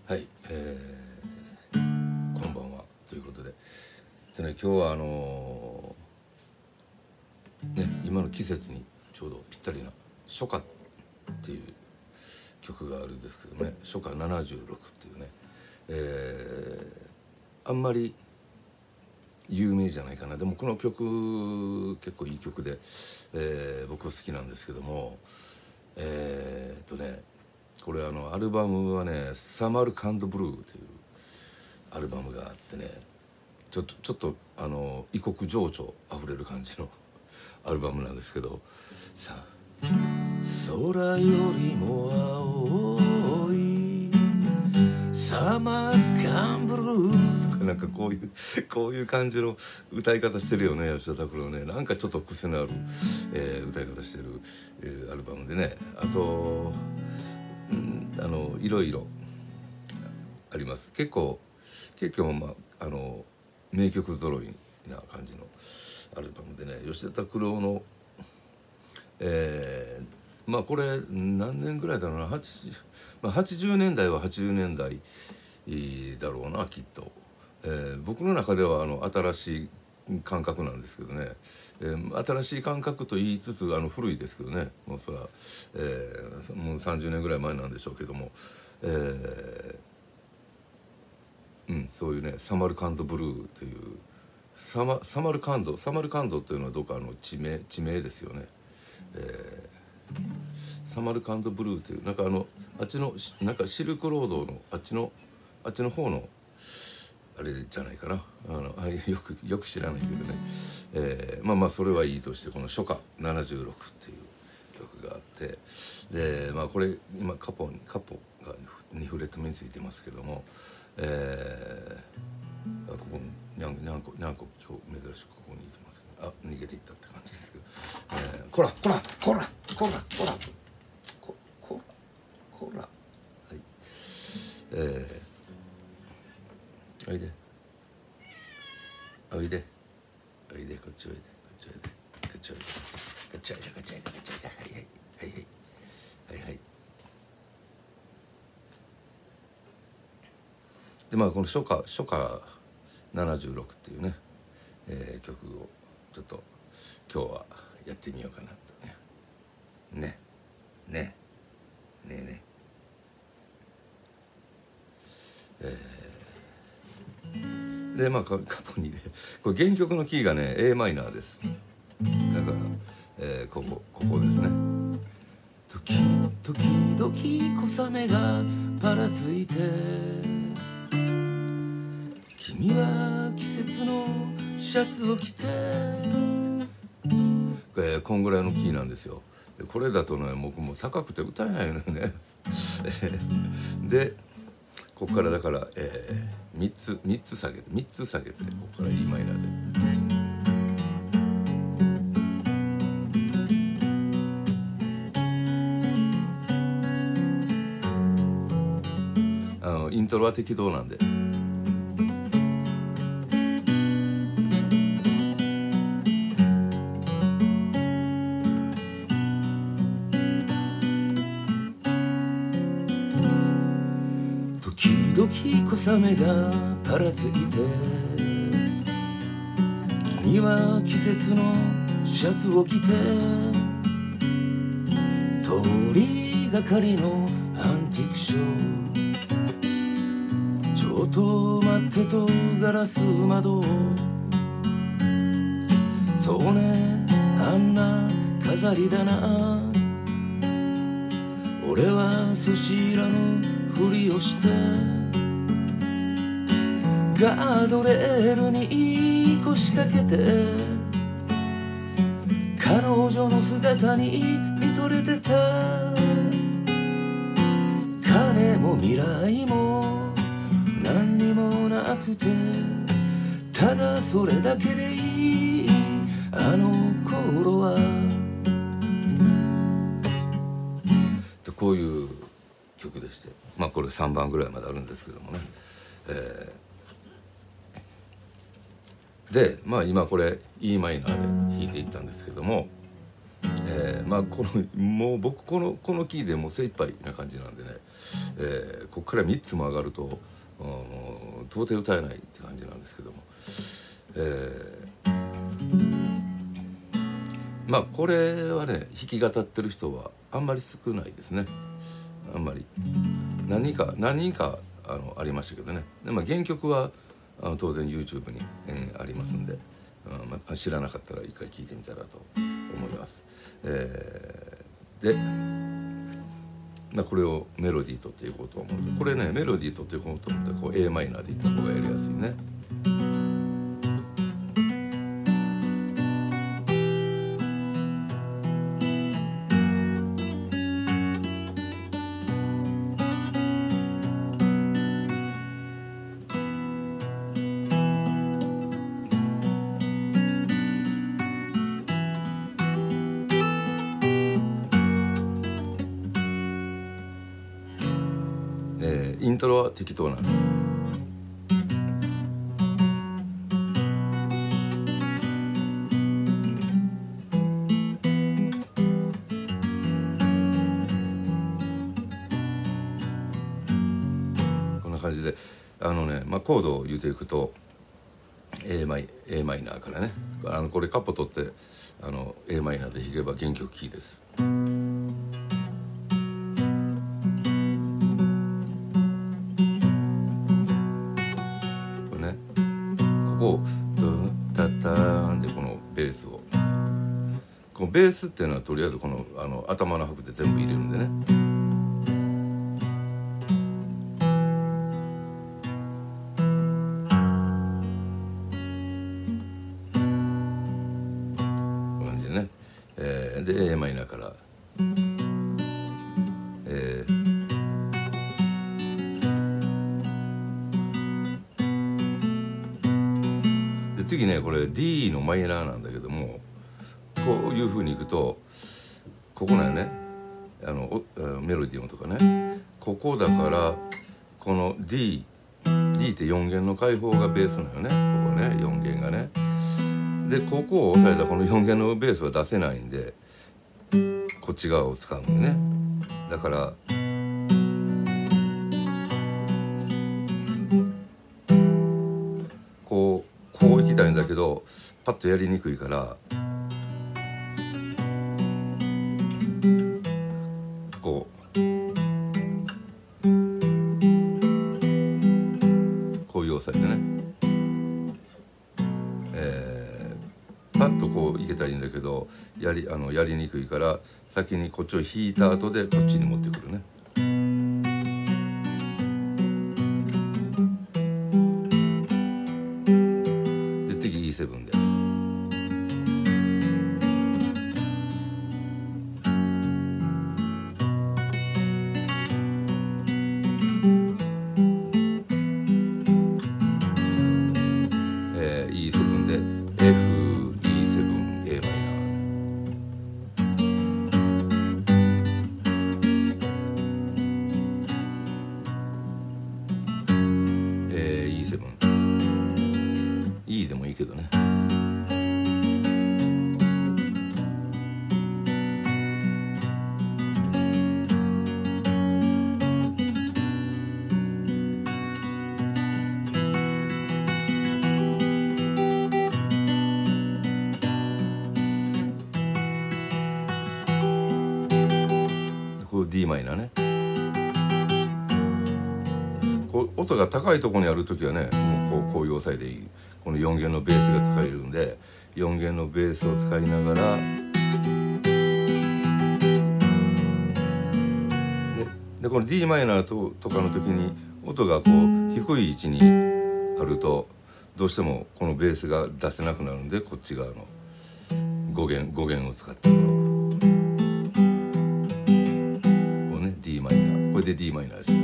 はい、こんばんはということで、今日は今の季節にちょうどぴったりな初夏っていう曲があるんですけどね、初夏76っていうね、あんまり有名じゃないかな。でもこの曲結構いい曲で、僕は好きなんですけども、これアルバムはね、サマルカンドブルーというアルバムがあってね、ちょっと異国情緒あふれる感じのアルバムなんですけど、さあ空よりも青いサマーカンドブルーとか、なんかこういう感じの歌い方してるよね、吉田拓郎ね。なんかちょっと癖のある、歌い方してる、アルバムでね。あといろいろあります。結構名曲揃いな感じのアルバムでね、吉田拓郎のこれ何年ぐらいだろうな、80年代は80年代だろうな、きっと。僕の中では新しい感覚なんですけどね、新しい感覚と言いつつ古いですけどね、もうそれは、もう30年ぐらい前なんでしょうけども、そういうね、サマルカンドブルーというサマルカンドというのはどうか地名ですよね。サマルカンドブルーというなんかあっちのなんかシルクロードのあっちの方のあれじゃないかな。よく知らないけどね、それはいいとして、この初夏76っていう曲があって、でこれ今カポが2フレット目についてますけども、ここにゃんこ今日珍しくここにいてますけど、逃げていったって感じですけど、こらはい、おいでこっちおいででこの初夏76っていうね、曲をちょっと今日はやってみようかなとね。で過去にね、これ原曲のキーがね a マイナーです。だから、ここですね。時々小雨がぱらついて、君は季節のシャツを着て、こんぐらいのキーなんですよ。でこれだとね、僕も高くて歌えないのよねでここからだから、3つ下げてここから e マイナーで、イントロは適当なんで。時々小雨がぱらついて、君は季節のシャツを着て、通りがかりのアンティークショー、ちょっと待ってとガラス窓、そうね、あんな飾りだな。俺は素知らぬふりをして、ガードレールに腰掛けて、彼女の姿に見とれてた。金も未来も何にもなくて、ただそれだけでいいあの頃は。こういう曲でして、これ3番ぐらいまであるんですけどもね、で今これ e マイナーで弾いていったんですけども、 まあもう僕このキーでもう精一杯な感じなんでね、ここから3つも上がると到底歌えないって感じなんですけども、まあこれはね弾き語ってる人はあんまり少ないですね。あんまり何人かありましたけどね。で、まあ、原曲は当然 YouTube に、ありますんで、まあ、知らなかったら一回聞いてみたらと思います。で、まあ、これをメロディーとっていこうと思うと、これねメロディーとっていこうと思ったらこう a マイナーでいった方がやりやすいね。イントロは適当なの。こんな感じでまあ、コードを言うていくと A マイナーからね、これカポ取ってA マイナーで弾けば原曲キーです。これね、ここをドゥタターンでこのベースを、このベースっていうのはとりあえずこの頭の拍で全部入れるんでね。で a マイナーから、で次ねこれ D のマイナーなんだけども、こういう風にいくとここなんよね、メロディー音とかね、ここだからこの D って4弦の開放がベースなのよね、ここね4弦がね。でここを押さえたこの4弦のベースは出せないんでこっち側を使うんだよね。だからこう行きたいんだけどパッとやりにくいからこういう押さえてね、パッとこういけたらいいんだけどやりにくいから先にこっちを弾いた後でこっちに持ってくるね。で次 E7 で。E7 で F、E7、A マイナー、E7、E でもいいけどね。D マイナーね。こう音が高いところにある時はねもうこういう押さえでいい。この4弦のベースが使えるんで4弦のベースを使いながらでこの D マイナーとかの時に音がこう低い位置にあるとどうしてもこのベースが出せなくなるんでこっち側の5弦を使ってD マイナー、これで D マイナーです。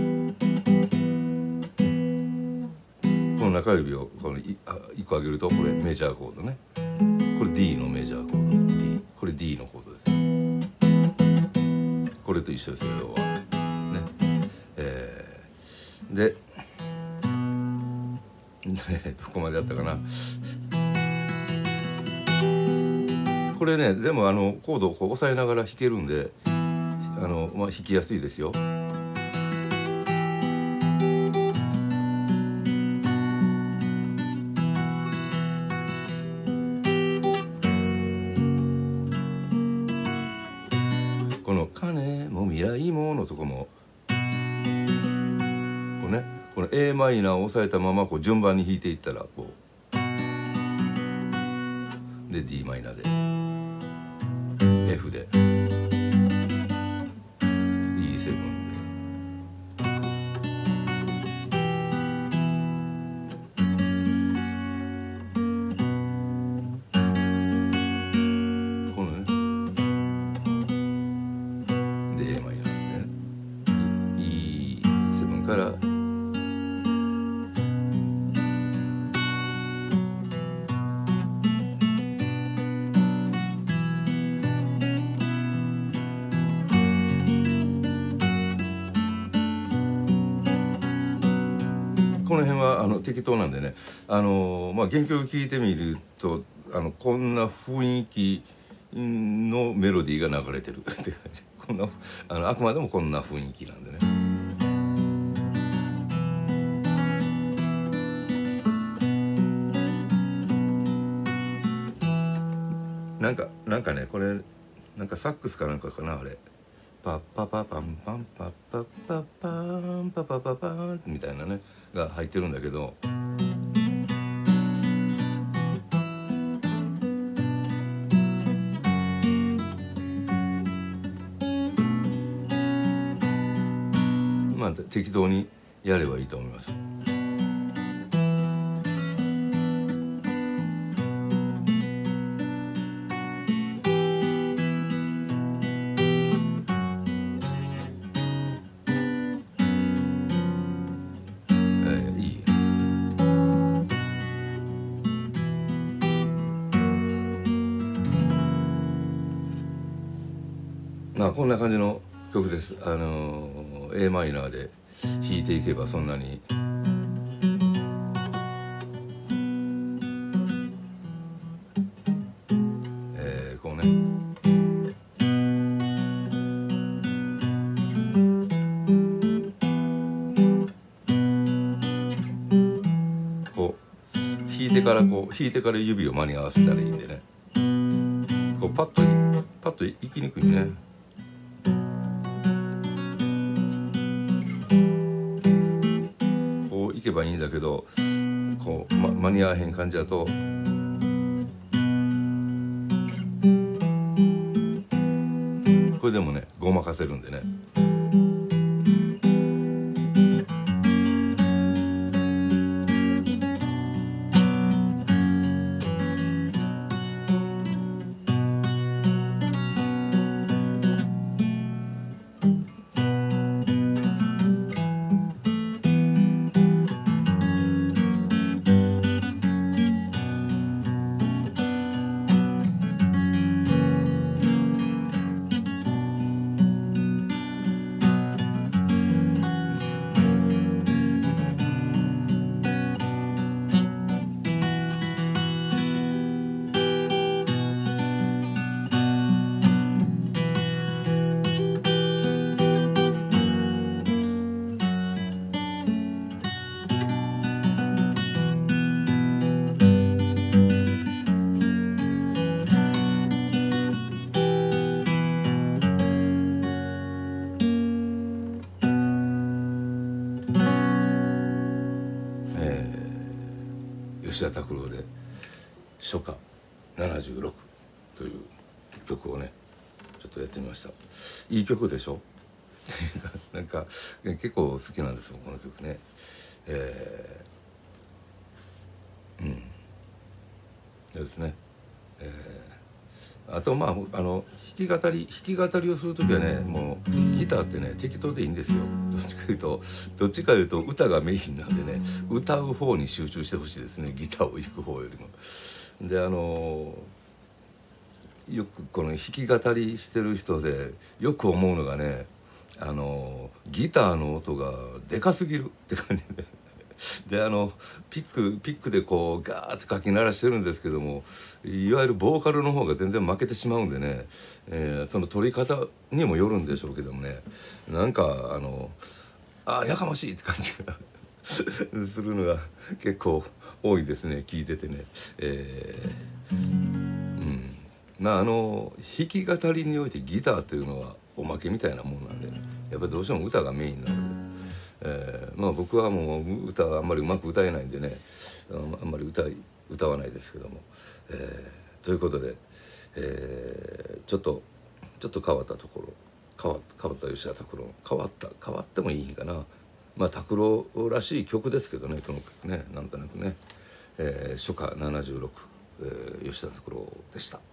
この中指を1個上げるとこれメジャーコードね。これ D のメジャーコード D、 これ D のコードです。これと一緒ですよ要はね。でどこまでやったかな。 これねでもコードをこう押さえながら弾けるんでまあ、弾きやすいですよ。この「金も未来も」のとこもこうね、この a マイナーを押さえたままこう順番に弾いていったらこうで d マイナーで F で E7 でこのねで a マイナーでね E7 からこの辺は適当なんでねまあ、原曲聴いてみるとこんな雰囲気のメロディーが流れてるって感じ。こんなあくまでもこんな雰囲気なんでね。なんかねこれなんかサックスかなんかかなあれ。パッパパパンパンパッパッパッパンパパパパンみたいなねが入ってるんだけど、まあ適当にやればいいと思います。いい。まあこんな感じの曲です。a マイナーで弾いていけばそんなにこうねこう弾いてから指を間に合わせたらいいんでね、こうパッといきにくいね。こういけばいいんだけどこう、間に合わへん感じだとこれでもねごまかせるんでね。吉田拓郎で「初夏76」という曲をねちょっとやってみました。いい曲でしょなんか結構好きなんですよこの曲ね。ですね。あとまあ弾き語りをする時はねもうギターってね適当でいいんですよ。どっちかいうと歌がメインなんでね歌う方に集中してほしいですね、ギターを弾く方よりも。でよくこの弾き語りしてる人でよく思うのがねギターの音がでかすぎるって感じででピックでこうガーッと書き鳴らしてるんですけども、いわゆるボーカルの方が全然負けてしまうんでね、その取り方にもよるんでしょうけどもね、なんかやかましいって感じがするのが結構多いですね、聞いててね。まあ弾き語りにおいてギターっていうのはおまけみたいなもんなんでね、やっぱりどうしても歌がメインなので、まあ僕はもう歌はあんまりうまく歌えないんでね、あんまり歌わないですけども、ということで、ちょっと変わったところ、変わった吉田拓郎、変わってもいいんかな。まあ拓郎らしい曲ですけどね、この曲ね、なんとなくね、初夏76、吉田拓郎でした。